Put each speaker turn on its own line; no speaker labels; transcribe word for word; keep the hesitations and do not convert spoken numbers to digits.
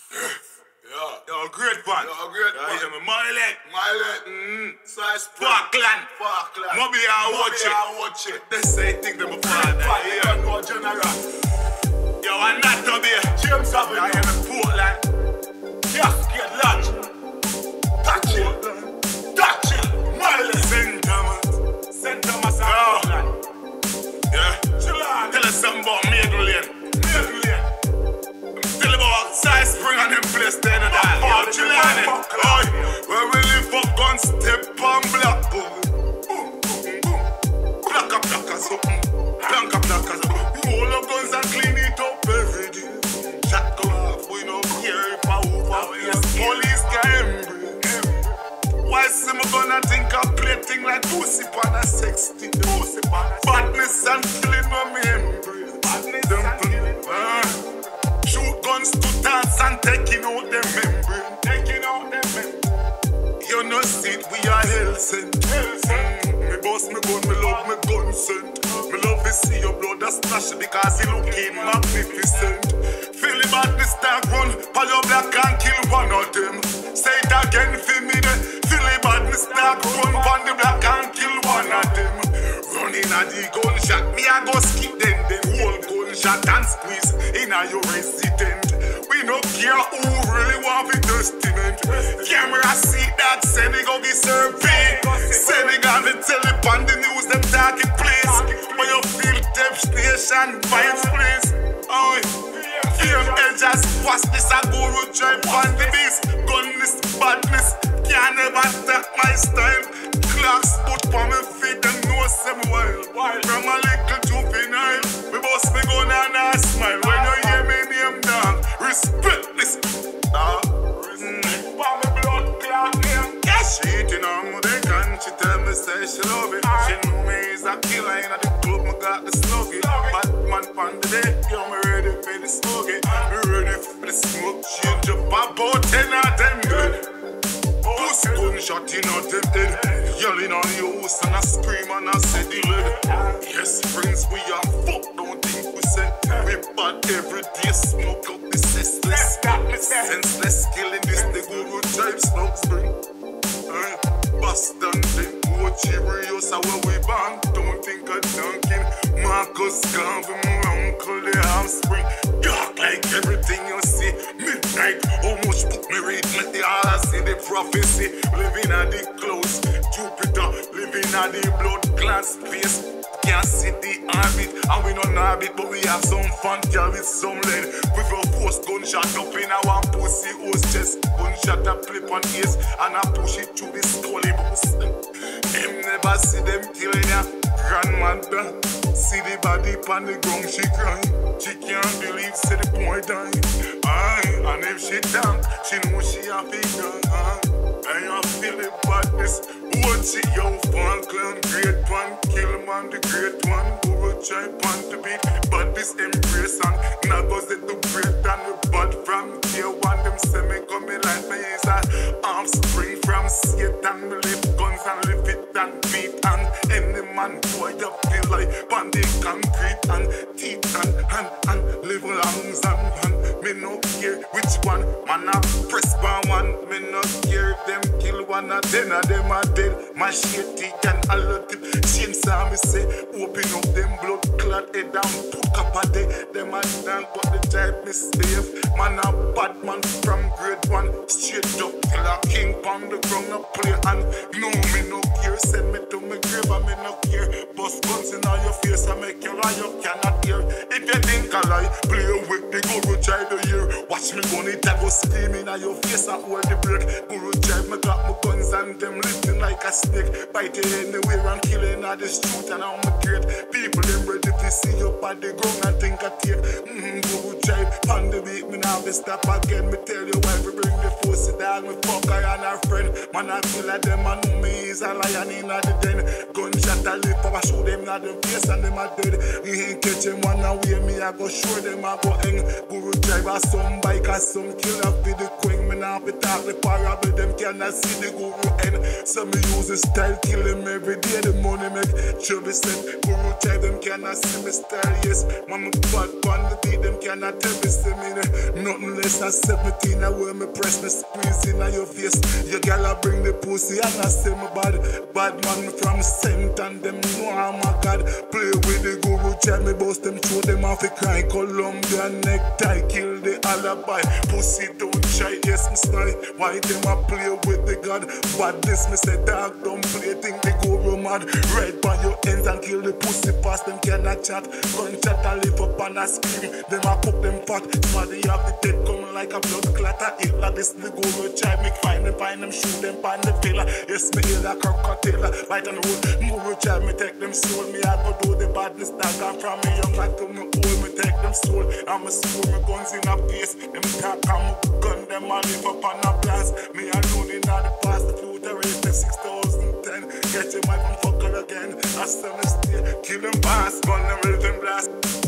Yeah.
Yo, great one.
Yo, great
yeah,
one.
Yeah, me Miley.
Miley.
Mm.
Size
Parkland.
Parkland.
Moby I watch it.
I watch it.
They say think them a father.
Yeah.
Yeah.
No general.
Yo, I'm not to be.
James Avenue.
I am in Portland.
Cascade Lodge. Touch it. Touch it. Miley.
Saint Thomas.
Saint Thomas and
Oh.
Portland.
Yeah.
Chillin'.
Tell us something about Maple Lane.
Maple Lane.
Tell about Side Spring and them place there in the dial. Yo, chill on it. Oi, where we live up, gun step on black. Boom, boom, boom, boom. Black up, black as up. Blank up, black as up. All the guns and clean it up every day. Jack go off, we no care if I overface. Police can break. Why see me gonna think I play thing like pussy pan a sexty? Pussy pan a badness and killing when me embrace. Badness and killing. Shoot guns to dance and taking out them membrane.
Taking out them men.
You know see it, we are hell sent. Mm, me boss, me gun, me love, me gun sent. Me love to see your blood a splash because he looking magnificent. Feel the badness that run, pal your black and kill one of them. Say it again for me then. Feel the badness that run, pal the black and kill one of them. Running at the gunshot, me I go skip them. Then whole gunshot and squeeze in a your resident. We no care who really want the testament. Camera see that, say they go get survey. Say they gonna tell it on the news, them talking place. When you feel devastation, vibes place. Oh, fear edges, watch this, I go road drive on the beast. Gunless, badness, can't never take my style. Clocks put on my feet and know some wild. From a little juvenile, we boss me gun and I smile. When you hear me name down, respect this. Ah,
Respect for me blood clot name.
yeah, she eating on my dick and she tell me say she love it. She know me is a killer in the club, me got the sluggy. Batman pon the day, yo, me ready for the sluggy. Me ready for the smoke, change up about ten of them good. Pussy gunshot in on them head. Yelling on the house and I scream and I say the lead. Yes, friends, we are fuck, don't think we say. We bad every day, smoke up the senseless. Senseless killing this, the guru type smoke spring. Uh, Boston, the O G Rios are where we born. Don't think of Duncan. Marcus Garvey, my uncle, the offspring. Dark like everything you see. Midnight, how much book me read? Me the all see the prophecy. Living at the clouds, Jupiter. Living at the blood glass space. Can't see the orbit, and we don't orbit, but we have some fun, yeah, with some lead. With a force gunshot up in our pussy hose chest. Gunshot a flip on ears, and I push it through the scully boost. Them never see them killing ya. Grandmother, see the body on the ground, she crying. She can't believe, see the boy dying. Aye, and if she down, she know she a big girl. And I feel the badness. Watch it, yo, Falkland, great one. Kill man, the great one. Go try pan to beat. But this embrace and Nagos it the great and we bad from day one. Them say me coming like me is a offspring from Satan. Me live guns and live it and beat. And any man boy you feel like bandit concrete and teeth and hand and live lungs and hand. Me no care which one. Man I press by one. Me no care if them kill one or ten of them are dead. My shit teeth and all of them. Chainsaw me say open up them blood clot head and put up a day. Them a dance but the type me safe. Man a bad man from grade one. Straight up till a king pound the ground a play and no me no care. Send me to me grave and me no care. Bust guns in all your face and make you lie you cannot hear. If you think I lie, play with the guru drive the year. Watch me gun it I go screaming at your face and hold the break. Guru drive me got my guns and them lifting like a snake. Bite it anywhere and killing at the street and I'm a great. People them ready to see you on the ground and think I take. Mmm, guru drive on the beat me now they stop again. Me tell you why we bring the force dog. Me fuck her and her friend. Man I feel like them and know me is a lion in the den. Gunshot I live up I show them not the face and them are dead. Me ain't catch him one away me I go show them I go hang. Guru drive a some bike cause some killer for the queen. Me now be talk the parable, them cannot see the guru end. Some me use the style, kill them every day. The money make sure be sent. Guru try them cannot see me style, yes. Mama bad on the beat, them cannot tell me see me. Nothing less than seventeen, I wear me press me squeeze in your face. Your gal I bring the pussy and I say me bad. Bad man from Saint and them know I'm a god. Play with the guru, try me bust them, throw them off a cry. Columbia necktie, kill the alibi. Pussy don't try, yes me snide. Why them a play with the god? But this me say dog don't play, think they go mad. Right by your ends and kill the pussy fast, them cannot chat. Gunshot and lift up and a scream. Them a cook them fat. Somebody have the dead coming like a blood clatter. It like this the go try me find them, find them, shoot them pan the pillar. Yes me hear like a crocodile. Right on the road, go try me take them soul. Me I go do the badness that come from me young like to me old. Me take them soul. I'm a school, me guns in a face. Them talk and me gun them a live up on a blast. Me alone in all the past, the future is the six thousand ten. Get your mic and fuck her again. I still stay, kill them fast, gun them rhythm blast.